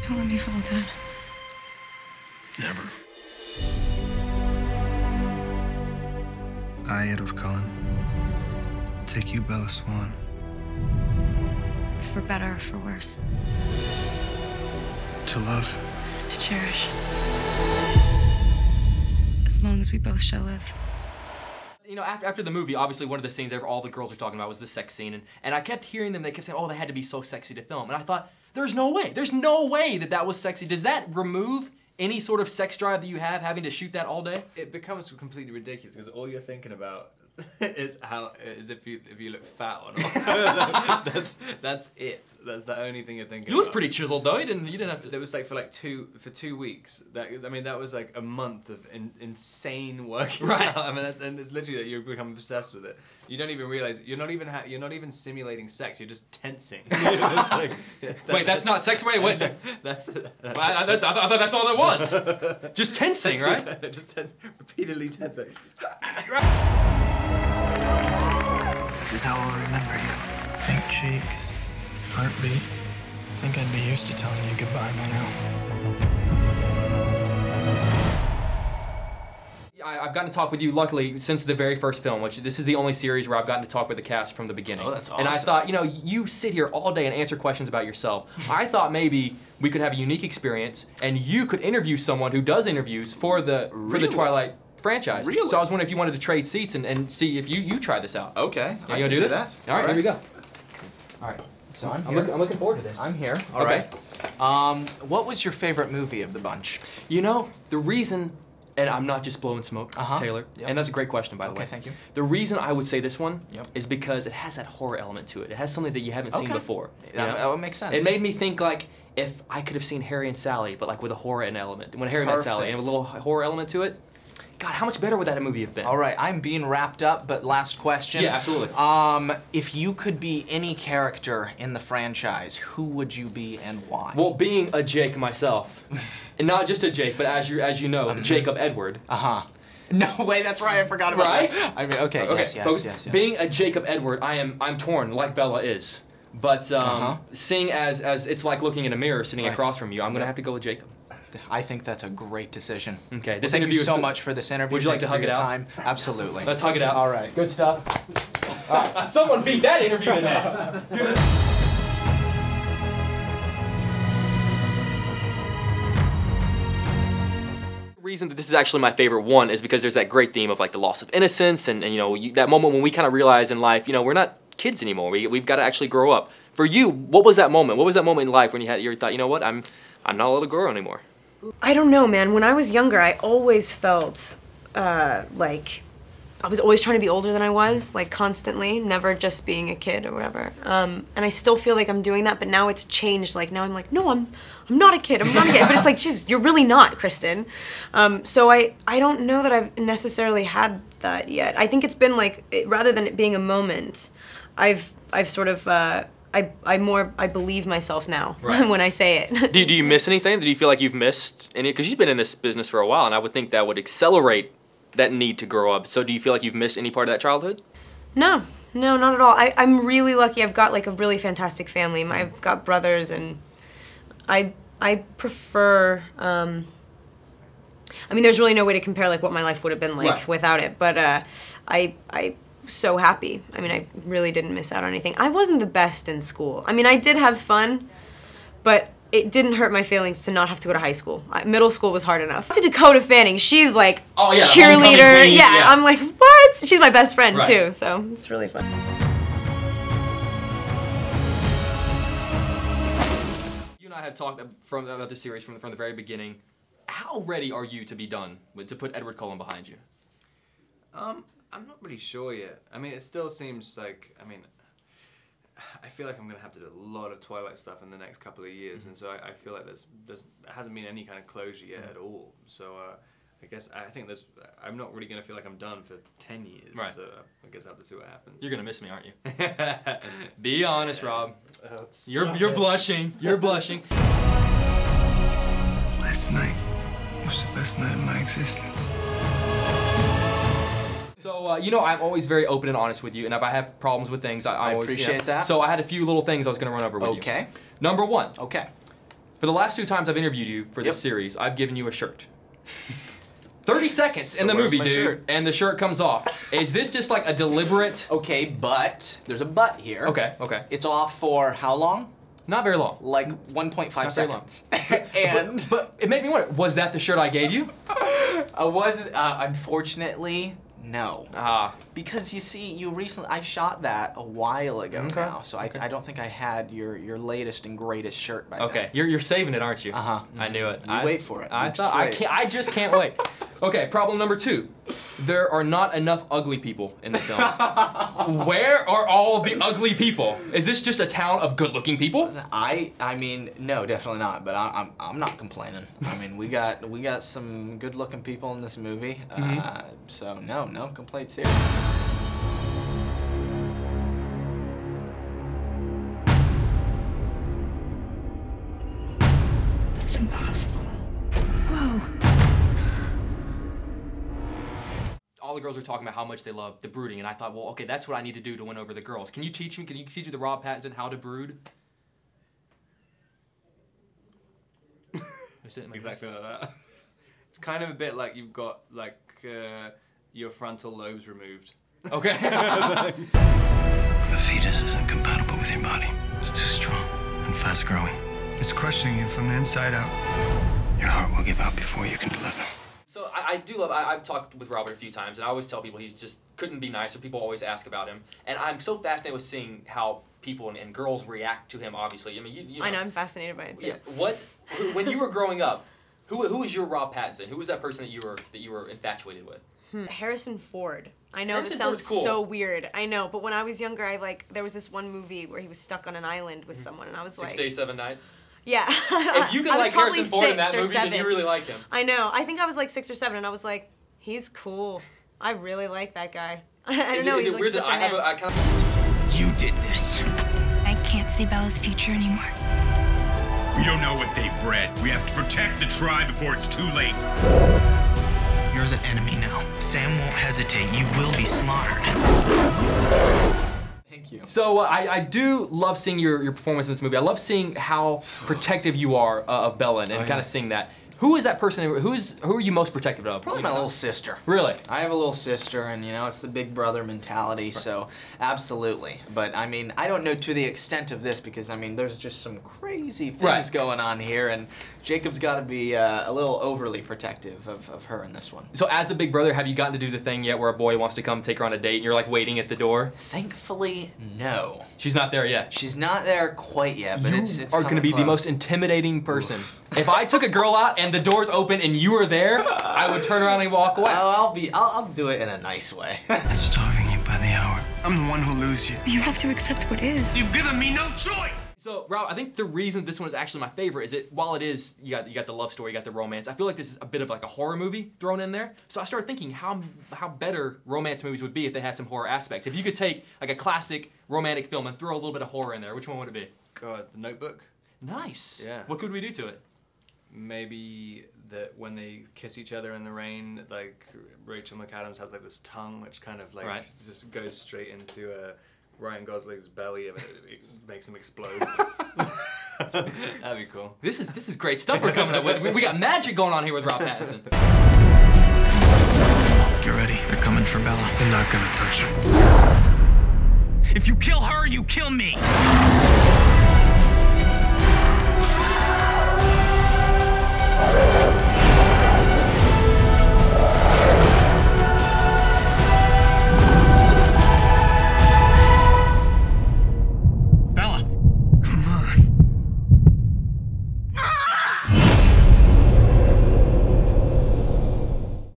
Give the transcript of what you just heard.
Don't let me fall, Dad. Never. I, Edward Cullen, take you, Bella Swan. For better or for worse. To love. To cherish. As long as we both shall live. You know, after the movie, obviously one of the scenes all the girls were talking about was the sex scene, and I kept hearing them, they kept saying, oh, they had to be so sexy to film, and I thought, there's no way that that was sexy. Does that remove any sort of sex drive that you have, having to shoot that all day? It becomes completely ridiculous, because all you're thinking about is if you look fat or not. that's it. That's the only thing you're thinking You look about. pretty chiseled though. You didn't have to. There was like for 2 weeks. That was like a month of insane working Right. out. I mean, and it's literally that you become obsessed with it. You don't even realize you're not even simulating sex. You're just tensing. It's like, Wait, that's not sex. Wait. I thought that's all it was. Just tensing, right? Just repeatedly tensing. This is how I'll remember you. Pink cheeks, heartbeat. I think I'd be used to telling you goodbye by now. I've gotten to talk with you, luckily, since the very first film, which this is the only series where I've gotten to talk with the cast from the beginning. Oh, that's awesome. And I thought, you know, you sit here all day and answer questions about yourself. I thought maybe we could have a unique experience, and you could interview someone who does interviews for the Twilight franchise. Really? So I was wondering if you wanted to trade seats and see if you try this out. Okay. You gonna do this? That. All right, here we go. All right. So I'm looking forward to this. I'm here. All right. What was your favorite movie of the bunch? You know, the reason, and I'm not just blowing smoke, Taylor, Yep. and that's a great question, by the way. Okay, thank you. The reason I would say this one Yep. is because it has that horror element to it. It has something that you haven't seen Okay. before. you That know? makes sense. It made me think like if I could have seen Harry and Sally, but like with a horror element. When Harry met Sally, and a little horror element to it. God, how much better would that movie have been? All right, I'm being wrapped up, but last question. Yeah, absolutely. If you could be any character in the franchise, who would you be and why? Well, being a Jake myself, and not just a Jake, but as you know, Jacob Edward. No way, that's right, I forgot about Right? that. I mean, okay, yes. Being a Jacob Edward, I'm torn, like Bella is. But seeing as it's like looking in a mirror sitting across from you, I'm gonna have to go with Jacob. I think that's a great decision. Okay, Thank you so much for this interview. Would you like Thank to hug for it your out? Time. Absolutely. Let's hug it out. All right. Good stuff. All right, someone beat that interview today. The reason that this is actually my favorite one is because there's that great theme of like the loss of innocence and you know, that moment when we kind of realize in life, you know, we're not kids anymore. We've got to actually grow up. For you, what was that moment? What was that moment in life when you thought, you know what, I'm not a little girl anymore? I don't know, man. When I was younger, I always felt like I was always trying to be older than I was, like constantly, never just being a kid or whatever. And I still feel like I'm doing that, but now it's changed. Like now I'm like, no, I'm not a kid. I'm not a kid. But it's like, geez, you're really not, Kristen. So I don't know that I've necessarily had that yet. I think it's been like, rather than it being a moment, I've sort of. I believe myself now when I say it. Do you miss anything? Do you feel like you've missed any? Because you've been in this business for a while, and I would think that would accelerate that need to grow up. So do you feel like you've missed any part of that childhood? No, not at all. I'm really lucky. I've got like a really fantastic family. I've got brothers, and I prefer. I mean, there's really no way to compare like what my life would have been like without it. But I. So happy. I mean, I really didn't miss out on anything. I wasn't the best in school. I mean, I did have fun, but it didn't hurt my feelings to not have to go to high school. Middle school was hard enough. To Dakota Fanning, she's like cheerleader. Queen, yeah, I'm like, what? She's my best friend too, so it's really fun. You and I have talked about this series from the very beginning. How ready are you to be done to put Edward Cullen behind you? I'm not really sure yet. I mean, it still seems like, I mean, I feel like I'm going to have to do a lot of Twilight stuff in the next couple of years, and so I feel like there hasn't been any kind of closure yet at all. So I guess I think I'm not really going to feel like I'm done for 10 years. Right. So I guess I'll have to see what happens. You're going to miss me, aren't you? Be honest, Rob. You're blushing. You're blushing. Last night was the best night of my existence. So, you know, I'm always very open and honest with you, and if I have problems with things, I always appreciate that. So I had a few little things I was going to run over with you. Okay. Number one. Okay. For the last 2 times I've interviewed you for this series, I've given you a shirt. 30 seconds in the movie, dude, shirt? and the shirt comes off. Is this just like a deliberate... Okay, but there's a but here. Okay, okay. It's off for how long? Not very long. Like 1.5 seconds. And but it made me wonder, was that the shirt I gave you? Unfortunately, no. Because you see, I shot that a while ago now, so I don't think I had your latest and greatest shirt by then. Okay, you're saving it, aren't you? I knew it. You wait for it. I just can't wait. Okay, problem number 2. There are not enough ugly people in the film. Where are all the ugly people? Is this just a town of good-looking people? I mean, no, definitely not. But I'm not complaining. I mean, we got some good-looking people in this movie. So no complaints here. It's impossible. Whoa. All the girls were talking about how much they love the brooding, and I thought, well, okay, that's what I need to do to win over the girls. Can you teach me? Can you teach me the Rob Pattinson how to brood? Exactly like that. It's kind of a bit like you've got like your frontal lobes removed. Okay. The fetus isn't compatible with your body. It's too strong and fast growing. It's crushing you from the inside out. Your heart will give out before you can deliver. So I do love, I've talked with Robert a few times, and I always tell people he's just couldn't be nicer. People always ask about him. And I'm so fascinated with seeing how people and girls react to him, obviously. I mean, you know. I know, I'm fascinated by it too. Yeah, when you were growing up, who was your Rob Pattinson? Who was that person that you were infatuated with? Harrison Ford. I know Harrison that sounds Ford's cool. so weird. I know, but when I was younger, there was this one movie where he was stuck on an island with someone, and I was 6 like... Days, 7 Nights? Yeah. If you could I was like Harrison probably Ford in that 6 or movie, 7. then you really like him. I know. I think I was like 6 or 7, and I was like, he's cool. I really like that guy. I don't know. He's like such a man. You did this. I can't see Bella's future anymore. We don't know what they've bred. We have to protect the tribe before it's too late. You're the enemy now. Sam won't hesitate. You will be slaughtered. Thank you. So I do love seeing your performance in this movie. I love seeing how protective you are of Bella and kind of seeing that. Who is that person? Who are you most protective of? Probably my little sister. Really? I have a little sister, and you know, it's the big brother mentality, so absolutely. But I mean, I don't know to the extent of this because I mean, there's just some crazy things going on here, and Jacob's got to be a little overly protective of her in this one. So as a big brother, have you gotten to do the thing yet where a boy wants to come take her on a date and you're like waiting at the door? Thankfully, no. She's not there yet. She's not there quite yet, but it's are going to be the most intimidating person. If I took a girl out and the door's open and you were there, I would turn around and walk away. I'll do it in a nice way. I'm starving you by the hour. I'm the one who'll lose you. You have to accept what is. You've given me no choice. So, Rob, I think the reason this one is actually my favorite is that while it is, you got the love story, you got the romance, I feel like this is a bit of like a horror movie thrown in there. So I started thinking how better romance movies would be if they had some horror aspects. If you could take like a classic romantic film and throw a little bit of horror in there, which one would it be? God, The Notebook. Nice. Yeah. What could we do to it? Maybe that when they kiss each other in the rain, like Rachel McAdams has like this tongue which kind of like just goes straight into Ryan Gosling's belly and it makes him explode. That'd be cool. This is great stuff we're coming up with. We got magic going on here with Rob Pattinson. Get ready. They're coming for Bella. They're not gonna touch her. If you kill her, you kill me.